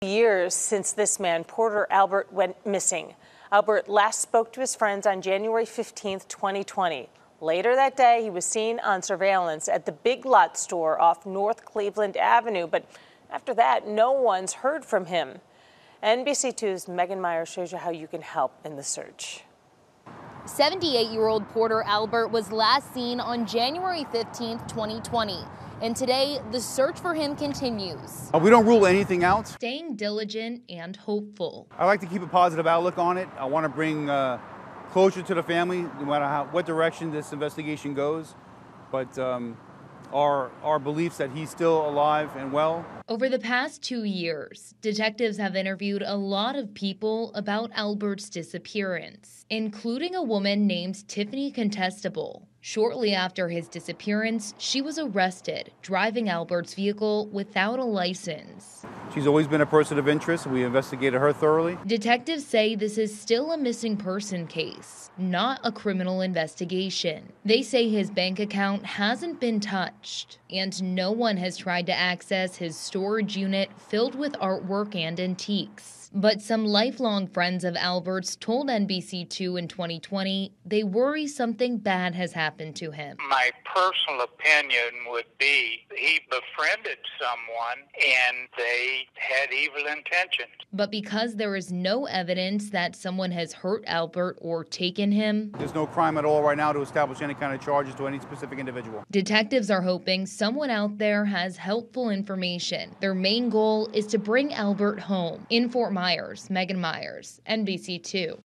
Years since this man, Porter Albert, went missing. Albert last spoke to his friends on January 15th, 2020. Later that day, he was seen on surveillance at the Big Lot store off North Cleveland Avenue. But after that, no one's heard from him. NBC2's Megan Myers shows you how you can help in the search. 78-year-old Porter Albert was last seen on January 15th, 2020. And today, the search for him continues. We don't rule anything out. Staying diligent and hopeful. I like to keep a positive outlook on it. I want to bring closure to the family, no matter what direction this investigation goes. But our beliefs that he's still alive and well. Over the past 2 years, detectives have interviewed a lot of people about Albert's disappearance, including a woman named Tiffany Contestable. Shortly after his disappearance, she was arrested driving Albert's vehicle without a license. She's always been a person of interest. We investigated her thoroughly. Detectives say this is still a missing person case, not a criminal investigation. They say his bank account hasn't been touched, and no one has tried to access his storage unit filled with artwork and antiques. But some lifelong friends of Albert's told NBC2 in 2020 they worry something bad has happened to him. My personal opinion would be he befriended someone and they had evil intentions. But because there is no evidence that someone has hurt Albert or taken him, there's no crime at all right now to establish any kind of charges to any specific individual. Detectives are hoping someone out there has helpful information. Their main goal is to bring Albert home. In Fort Myers, Megan Myers, NBC2.